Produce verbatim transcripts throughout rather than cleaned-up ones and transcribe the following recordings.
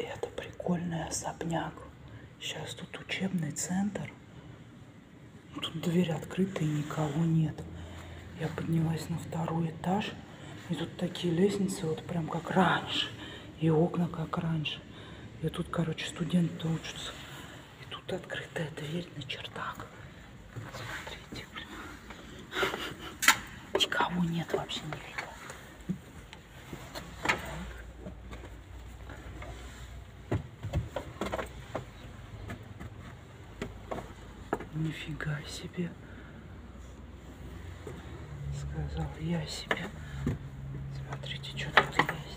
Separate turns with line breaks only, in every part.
Это прикольный особняк. Сейчас тут учебный центр. Тут дверь открыта и никого нет. Я поднялась на второй этаж. И тут такие лестницы, вот прям как раньше. И окна как раньше. И тут, короче, студенты учатся. И тут открытая дверь на чердак. Смотрите, блин. Никого нет вообще, нифига. Нифига себе. Сказал я себе. Смотрите, что тут есть.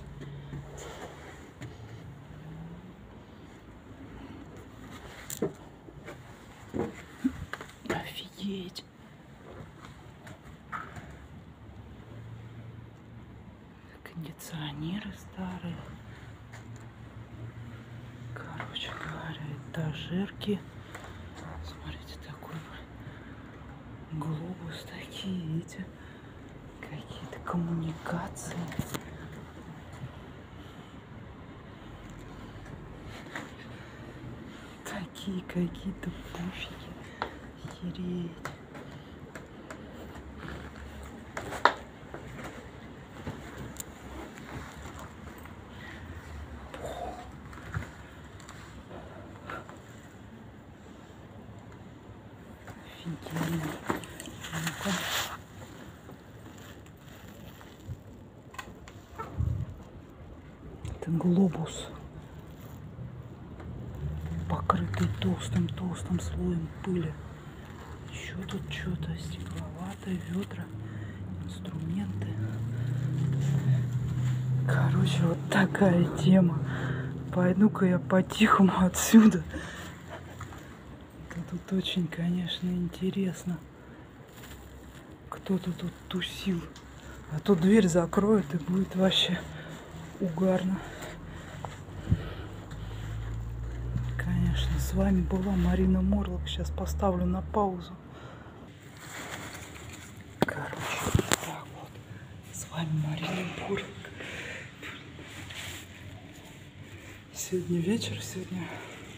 Офигеть. Кондиционеры старые. Короче говоря, этажерки. Смотрите, такой глобус, такие эти какие-то коммуникации. Такие какие-то пуфики. Охереть. Офигенно. Ну-ка. Это глобус, покрытый толстым-толстым слоем пыли. Еще тут что-то стекловатое, ведра, инструменты. Короче, вот такая тема. Пойду-ка я по-тихому отсюда. Тут очень, конечно, интересно. Кто-то тут тусил. А то дверь закроют и будет вообще угарно. Конечно, с вами была Марина Морлок. Сейчас поставлю на паузу. Короче, вот так вот. С вами Марина Морлок. Сегодня вечер, сегодня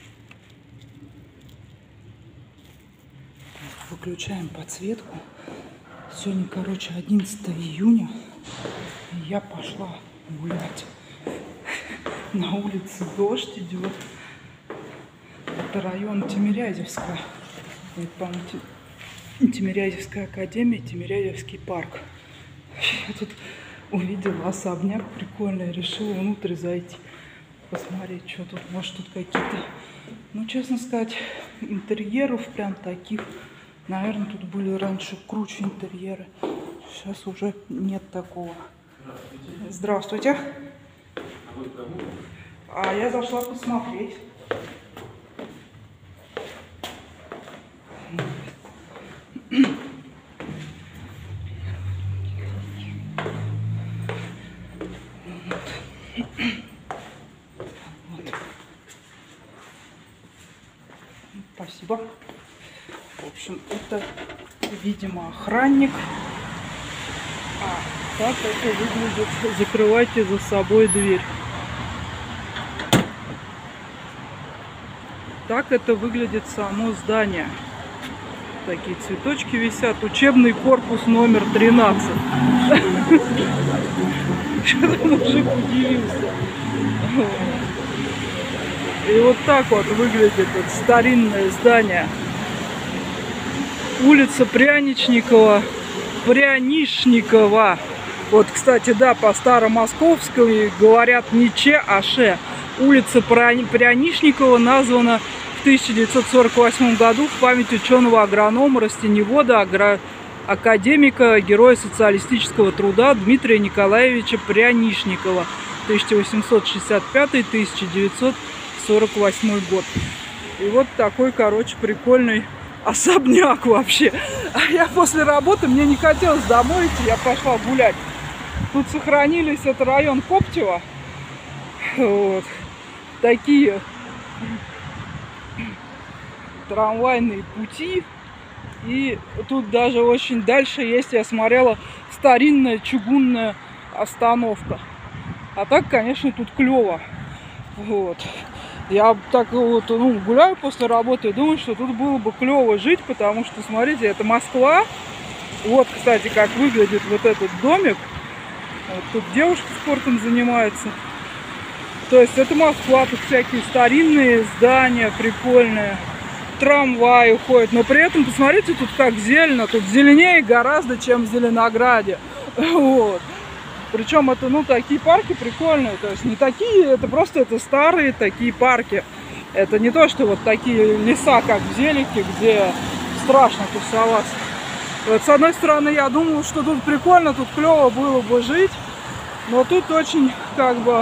выключаем подсветку. Сегодня, короче, одиннадцатое июня. И я пошла гулять. На улице дождь идет. Это район Тимирязевская. Это, по-моему, Тимирязевская академия, Тимирязевский парк. Я тут увидела особняк прикольный. Решила внутрь зайти. Посмотреть, что тут. Может, тут какие-то... Ну, честно сказать, интерьеров прям таких... Наверное, тут были раньше круче интерьеры. Сейчас уже нет такого. Здравствуйте. Здравствуйте. А вы кому? А я зашла посмотреть. Вот. Спасибо. В общем, это, видимо, охранник. А так это выглядит. Закрывайте за собой дверь. Так это выглядит само здание. Такие цветочки висят. Учебный корпус номер тринадцать. Что-то мужик удивился. И вот так вот выглядит это старинное здание. Улица Пряничникова. Прянишникова. Вот, кстати, да, по старомосковской говорят не Че, а Ше. Улица Прянишникова названа в тысяча девятьсот сорок восьмом году в память ученого агронома, растеневода, агро... академика, героя социалистического труда Дмитрия Николаевича Прянишникова. тысяча восемьсот шестьдесят пятый — тысяча девятьсот сорок восьмой год. И вот такой, короче, прикольный особняк вообще. А я после работы, мне не хотелось домой идти, я пошла гулять. Тут сохранились, это район Коптева. Вот. Такие трамвайные пути. И тут даже очень дальше есть, я смотрела, старинная чугунная остановка. А так, конечно, тут клево. Вот. Я так вот, ну, гуляю после работы и думаю, что тут было бы клево жить, потому что, смотрите, это Москва. Вот, кстати, как выглядит вот этот домик. Вот тут девушка спортом занимается. То есть это Москва, тут всякие старинные здания прикольные. Трамваи ходят, но при этом, посмотрите, тут как зелено. Тут зеленее гораздо, чем в Зеленограде. Вот. Причем это, ну, такие парки прикольные. То есть не такие, это просто это старые такие парки. Это не то, что вот такие леса, как в Зелике, где страшно тусоваться. Вот, с одной стороны, я думал, что тут прикольно, тут клево было бы жить. Но тут очень, как бы,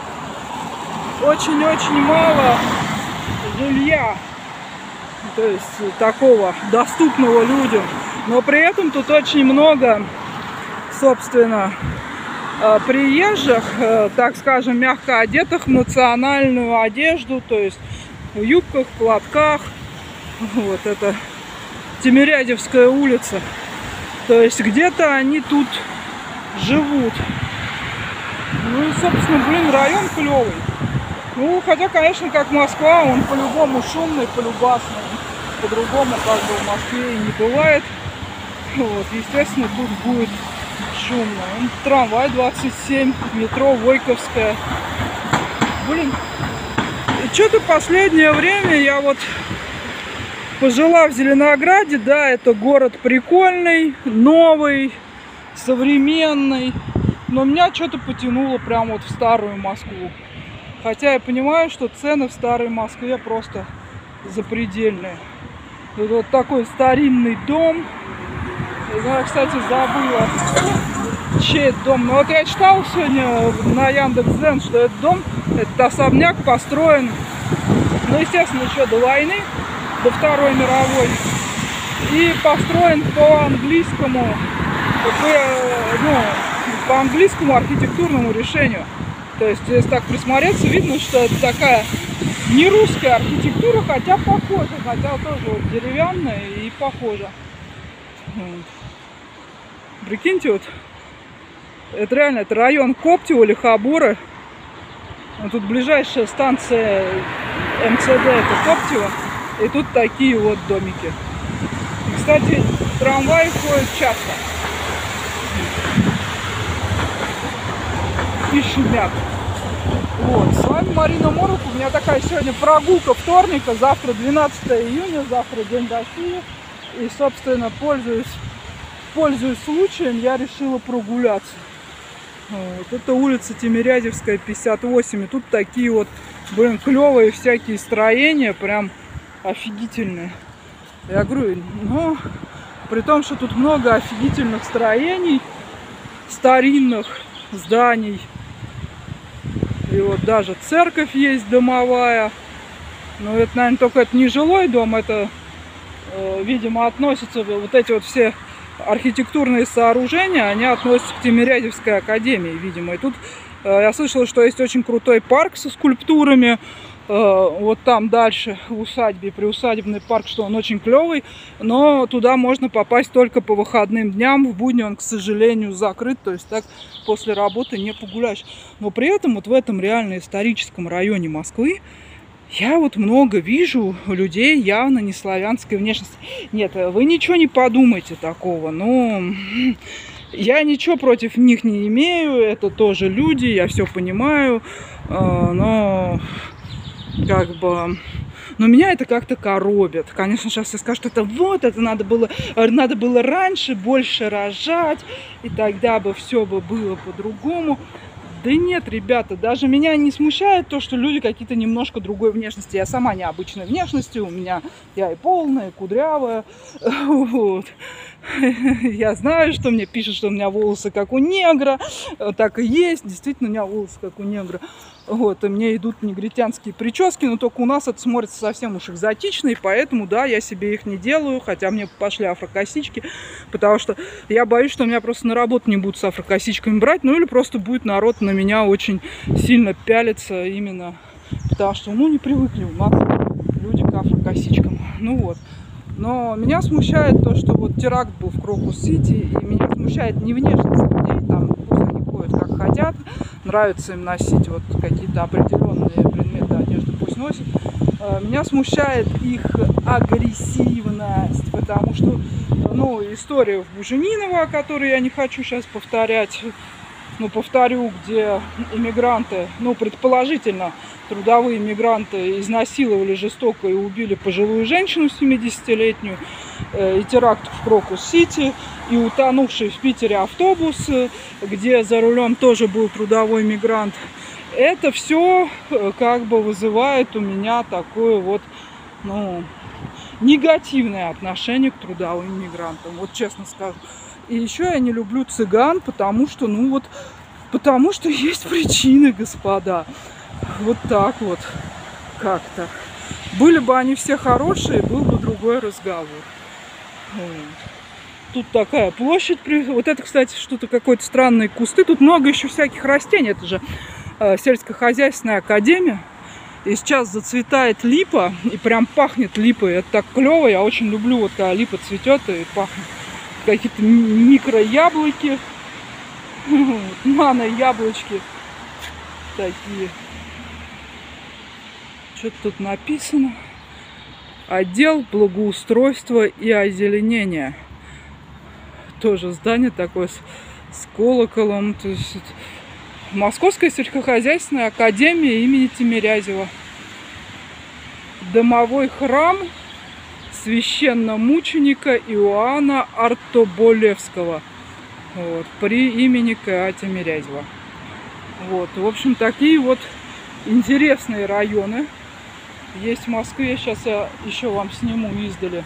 очень-очень мало жилья. То есть такого доступного людям. Но при этом тут очень много, собственно, приезжих, так скажем, мягко одетых в национальную одежду, то есть в юбках, платках. Вот это Тимирязевская улица. То есть где-то они тут живут. Ну и, собственно, блин, район клевый. Ну, хотя, конечно, как Москва, он по-любому шумный, полюбасный. По-другому, как бы, в Москве и не бывает. Вот, естественно, тут будет шумно. Трамвай двадцать семь, метро Войковская. Блин, и что-то последнее время я вот пожила в Зеленограде. Да, это город прикольный, новый, современный. Но меня что-то потянуло прям вот в старую Москву. Хотя я понимаю, что цены в старой Москве просто запредельные. Тут вот такой старинный дом. Я, кстати, забыла, чей это дом. Но вот я читал сегодня на Яндекс.Дзен, что этот дом, этот особняк построен, ну, естественно, еще до войны, до Второй мировой. И построен по английскому, по, ну, по английскому архитектурному решению. То есть, если так присмотреться, видно, что это такая не русская архитектура, хотя похожа, хотя тоже вот деревянная и похожа. Вот. Прикиньте, вот, это реально, это район Коптева, Лихобора. Вот тут ближайшая станция эм цэ дэ это Коптева. И тут такие вот домики. И, кстати, трамваи ходят часто. И шумят. Вот, с вами Марина Морок. У меня такая сегодня прогулка вторника. Завтра двенадцатое июня, завтра день России. И, собственно, пользуясь, пользуясь случаем, я решила прогуляться. Вот, это улица Тимирязевская, пятьдесят восемь. И тут такие вот, блин, клевые всякие строения, прям офигительные. Я говорю, ну, при том, что тут много офигительных строений, старинных зданий. И вот даже церковь есть домовая. Но это, наверное, только это не жилой дом, это, э, видимо, относятся вот эти вот все архитектурные сооружения, они относятся к Тимирязевской академии, видимо. И тут э, я слышала, что есть очень крутой парк со скульптурами. Э, вот там дальше в усадьбе, приусадебный парк, что он очень клевый. Но туда можно попасть только по выходным дням. В будни он, к сожалению, закрыт. То есть так после работы не погуляешь. Но при этом вот в этом реально историческом районе Москвы я вот много вижу людей явно не славянской внешности. Нет, вы ничего не подумайте такого. Но я ничего против них не имею. Это тоже люди, я все понимаю. Но как бы... Но меня это как-то коробит. Конечно, сейчас все скажут, это вот, это надо было, надо было раньше больше рожать, и тогда бы все бы было по-другому. Да нет, ребята, даже меня не смущает то, что люди какие-то немножко другой внешности. Я сама необычной внешности, у меня я и полная, и кудрявая. Вот. Я знаю, что мне пишут, что у меня волосы как у негра. Так и есть, действительно, у меня волосы как у негра. Вот, и мне идут негритянские прически, но только у нас это смотрится совсем уж экзотично, и поэтому, да, я себе их не делаю, хотя мне пошли афрокосички, потому что я боюсь, что меня просто на работу не будут с афрокосичками брать, ну или просто будет народ на меня очень сильно пялиться именно, потому что, ну, не привыкли у нас люди к афрокосичкам, ну вот. Но меня смущает то, что вот теракт был в Крокус-Сити, и меня смущает не внешность людей, там пусть они ходят как хотят, нравится им носить вот какие-то определенные предметы одежды, пусть носят. Меня смущает их агрессивность, потому что, ну, история в Бужениново, о которой я не хочу сейчас повторять, ну, повторю, где иммигранты, ну, предположительно, трудовые мигранты изнасиловали жестоко и убили пожилую женщину семидесятилетнюю, э, и теракт в Крокус-Сити, и утонувший в Питере автобус, где за рулем тоже был трудовой мигрант. Это все как бы вызывает у меня такое вот, ну, негативное отношение к трудовым мигрантам, вот честно скажу. И еще я не люблю цыган, потому что, ну вот, потому что есть причины, господа. Вот так вот как-то. Были бы они все хорошие, был бы другой разговор. Тут такая площадь. Вот это, кстати, что-то какое-то странные кусты. Тут много еще всяких растений. Это же э, сельскохозяйственная академия. И сейчас зацветает липа. И прям пахнет липой. Это так клево. Я очень люблю, вот когда липа цветет и пахнет. Какие-то микро-яблоки. Нано-яблочки. Такие. Что-то тут написано. Отдел благоустройства и озеленения. Тоже здание такое с, с колоколом. То есть, Московская сельскохозяйственная академия имени Тимирязева. Домовой храм священномученика Иоанна Артоболевского. Вот, при имени К А Тимирязева. Вот, в общем, такие вот интересные районы есть в Москве. Сейчас я еще вам сниму издали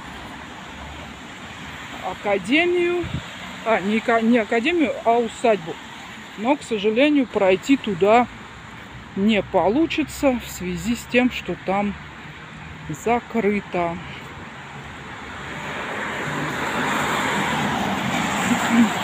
академию. А, не, не академию, а усадьбу. Но, к сожалению, пройти туда не получится в связи с тем, что там закрыто.